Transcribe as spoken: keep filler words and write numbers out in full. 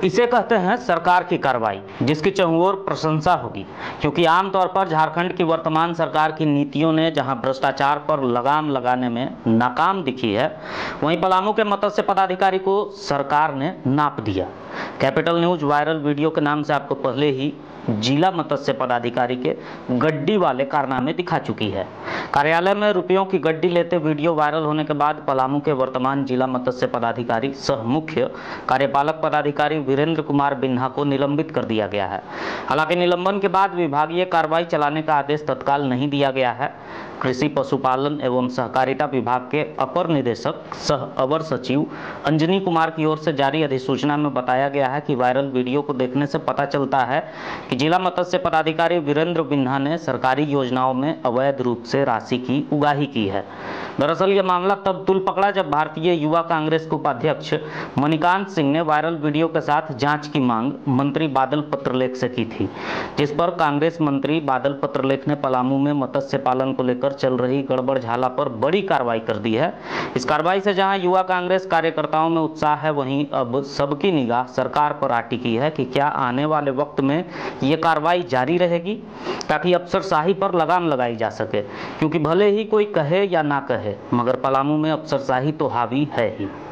इसे कहते हैं सरकार की कार्रवाई, जिसकी चहुओर प्रशंसा होगी, क्योंकि आमतौर पर झारखंड की वर्तमान सरकार की नीतियों ने जहां भ्रष्टाचार पर लगाम लगाने में नाकाम दिखी है, वहीं पलामू के मत्स्य पदाधिकारी को सरकार ने नाप दिया। कैपिटल न्यूज वायरल वीडियो के नाम से आपको पहले ही जिला मत्स्य पदाधिकारी के गड्डी वाले कारनामे दिखा चुकी है। कार्यालय में रुपयों की गड्डी लेते वीडियो वायरल होने के बाद पलामू के वर्तमान जिला मत्स्य पदाधिकारी सह मुख्य कार्यपालक पदाधिकारी वीरेंद्र कुमार बिन्हा को निलंबित कर दिया गया है। हालांकि निलंबन के बाद विभागीय कार्रवाई चलाने का आदेश तत्काल नहीं दिया गया है। कृषि पशुपालन एवं सहकारिता विभाग के अपर निदेशक सह अवर सचिव अंजनी कुमार की ओर से जारी अधिसूचना में बताया गया है कि वायरल वीडियो को देखने से पता चलता है कि जिला मत्स्य पदाधिकारी वीरेंद्र बिन्हा ने सरकारी योजनाओं में अवैध रूप से राशि की उगाही की है। दरअसल यह मामला तब तुल पकड़ा जब भारतीय युवा कांग्रेस के उपाध्यक्ष मणिकांत सिंह ने वायरल वीडियो के साथ जांच की मांग मंत्री बादल पत्रलेख से की थी, जिस पर कांग्रेस मंत्री बादल पत्रलेख ने पलामू में मत्स्य पालन को लेकर चल रही गड़बड़ झाला पर बड़ी कार्रवाई कर दी है। इस कार्रवाई से जहां युवा कांग्रेस कार्यकर्ताओं में उत्साह है, वहीं अब सबकी निगाह सरकार पर आ टिकी है कि क्या आने वाले वक्त में ये कार्रवाई जारी रहेगी, ताकि अफसरशाही पर लगाम लगाई जा सके। क्योंकि भले ही कोई कहे या ना कहे, मगर पलामू में अफसरशाही तो हावी है ही।